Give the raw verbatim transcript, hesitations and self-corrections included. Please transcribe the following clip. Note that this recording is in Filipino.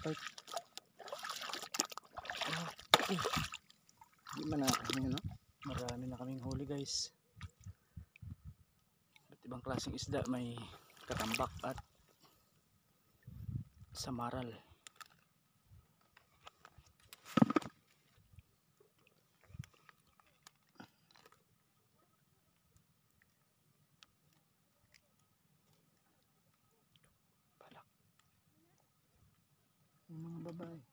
Bakit? Okay. Hindi man na, ano, marami na kaming huli guys. Iba't ibang klaseng isda, may katambak at samaral. Balak. Mga babae.